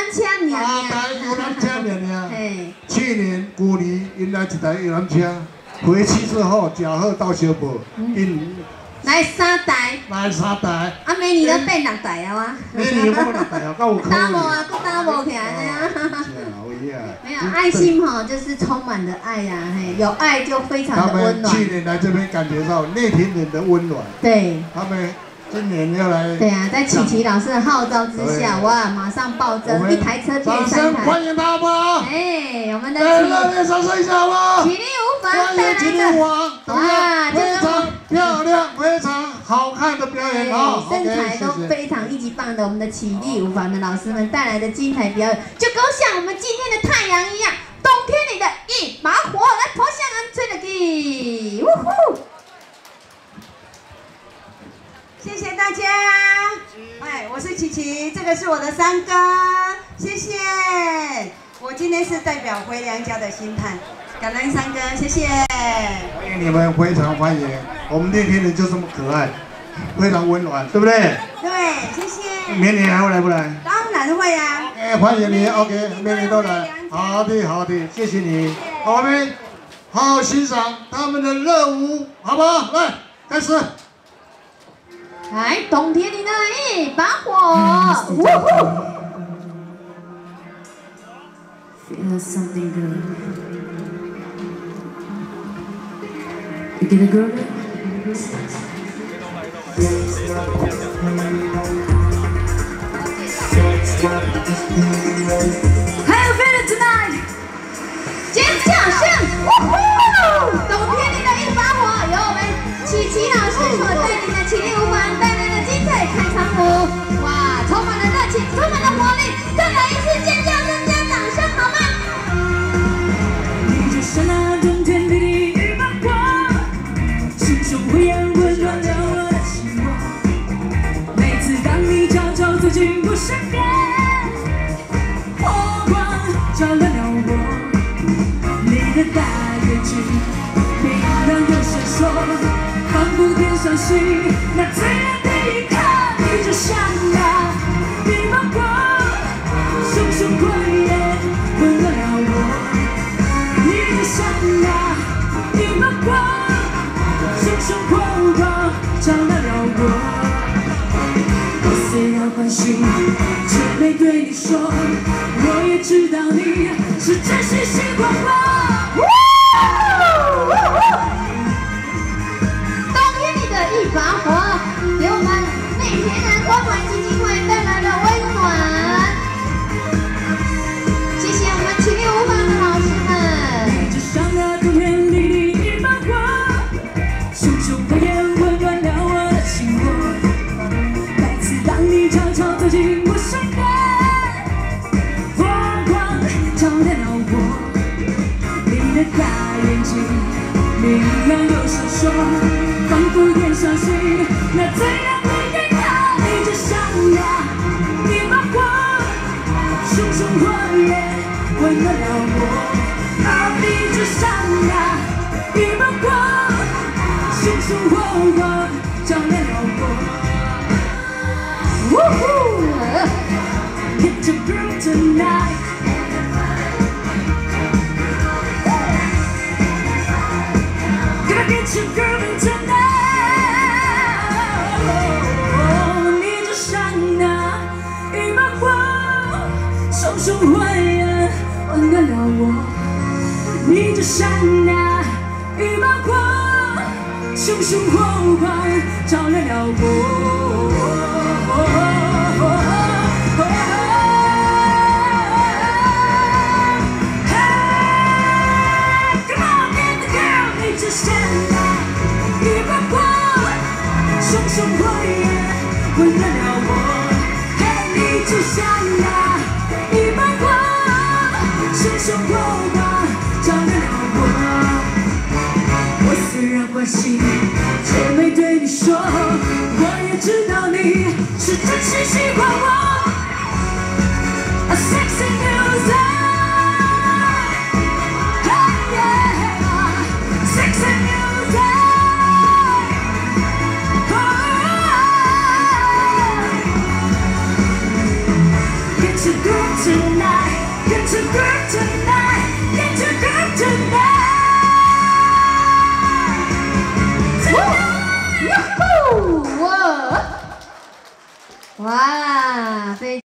车名。 台游览车名。去年旧年因来一台游览车，回去之后驾鹤到小埔，因。 来3台， 来3台， 啊，明年都变6台啊哇！ 明年要6台啊，够有可能。 打无啊，搁打无起来啊！没有爱心哈，就是充满了爱呀，嘿，有爱就非常的温暖。 他们去年来这边感觉到内田人的温暖。对。他们今年要来。对啊，在琪琪老师的号召之下，哇，马上暴增，1台车变3台。掌声欢迎他们！哎，我们的热烈掌声一下好不好？起立无妨，欢迎起立无妨，哇，非常漂亮，非常好看的表演啊！身材都非常一级棒的，我们的起立无妨的老师们带来的精彩表演，就跟像我们今天的太阳一样，冬天里的一把火，来破向俺吹了去，呜呼！ 谢谢大家，哎，我是琪琪，这个是我的三哥，谢谢。我今天是代表回娘家的心态，感恩三哥，谢谢。欢迎你们，非常欢迎。我们那天人就这么可爱，非常温暖，对不对？对，谢谢。明年还会来不来？当然会啊。哎，欢迎你 ，OK， 明年都来。好的，好的，谢谢你。好，我们好好欣赏他们的热舞，好不好？来，开始。 来，冬天里的一把火，呜呼 ！Feel something good. You get a girl? How you feeling tonight？ 尖叫声，呜呼！冬天里的一把火，由我们琪琪老师所带领的起立舞团带来的精彩开场舞，哇，充满了热情，充满了活力，再来一次尖叫声加掌声，好吗？ 你就像那冬天里的一把火，心中灰暗温暖了我的心窝。每次当你悄悄走进我身边，火光照亮了我。你的大眼睛明亮又闪烁。 仿佛天上星，那最亮的一刻，你就像那一把火，熊熊火焰温暖了我。你就像那一把火，熊熊火光照亮了我。我虽然欢喜，却没对你说，我也知道你是真心喜欢我。 一把火，给我们内田人关怀基金会带来的温暖。谢谢我们起立舞坊的老师们。 你就像那冬天里的一把火，熊熊火焰温暖了我的心窝。每次当你悄悄走进我身边，火光照亮了我。你的大眼睛明亮又闪烁。 仿佛天上星，那最亮的一刻，你就像那一把火，熊熊火焰温暖了我。你就像那一把火，熊熊火光照亮了我。呜呼 ，Get your girl tonight。 Get your girl tonight， 你就像那一把火，熊熊火焰温暖了我。你就像那一把火，熊熊火光照亮了我。就像那一把火，熊熊火焰温暖了我。嘿，你就像那一把火，熊熊火光照亮了我。我虽然欢喜，却没对你说，我也知道你是真心喜欢我。A sexy music。 Get your girl tonight, get to girl tonight, get to girl tonight. Woo! 哇，非。